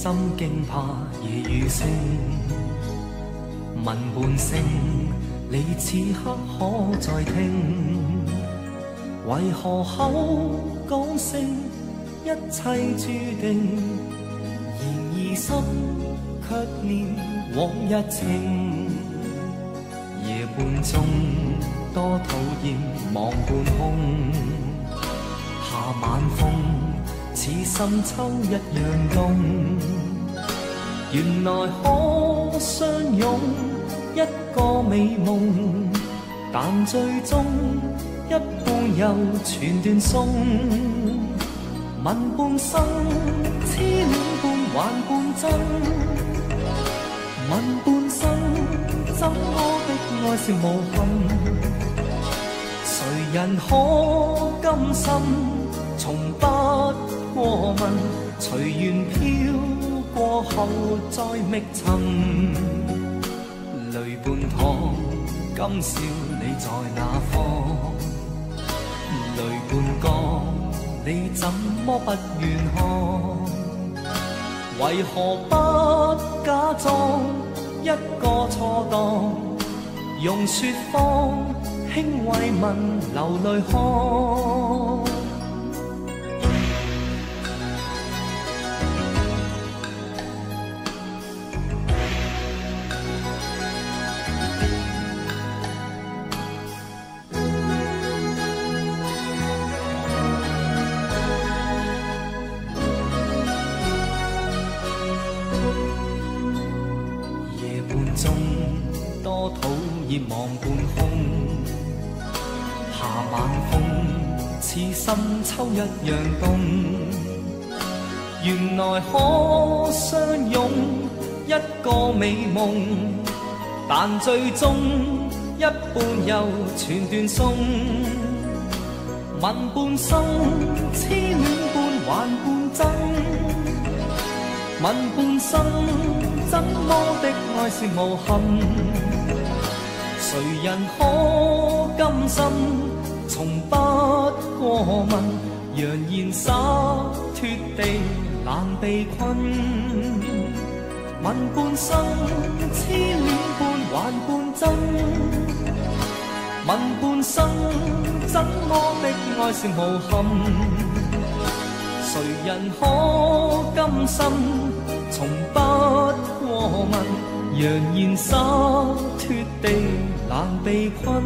心驚怕夜雨聲，問半聲，你此刻可再聽？為何口講聲一切注定，然而心卻念往日情。夜半鐘多討厭望半空，夏晚風似深秋一樣凍。原來可相擁一個美夢，但最終一半又全斷送。問半生，痴戀半還半真。問半生，怎麼的愛是無憾？誰人可甘心？從不過問，隨緣飄過後再覓尋。淚半淌，今宵你在哪方？淚半江，你怎麼不願看？為何不假裝一個錯當？用説謊輕慰問流淚看。多討厭望半空，夏晚風似深秋一樣凍。原來可相擁一個美夢，但最終一半又全斷送。問半生，痴戀半還半真。問半生，怎麼的愛是無憾？誰人可甘心？從不過問，揚言灑脱地難被困。問半生，痴戀半還半真。問半生，怎麼的愛是無憾？誰人可甘心？從不過問，揚言灑脱地難被困。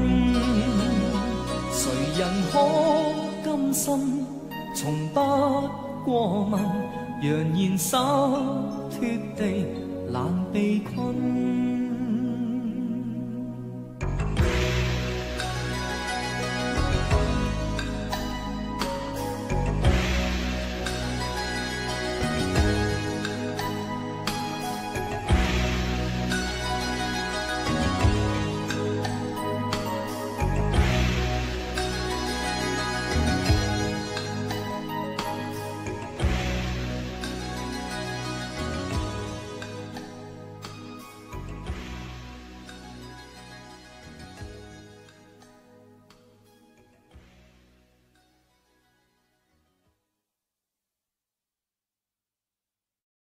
誰人可甘心？從不過問，揚言灑脱地難被困。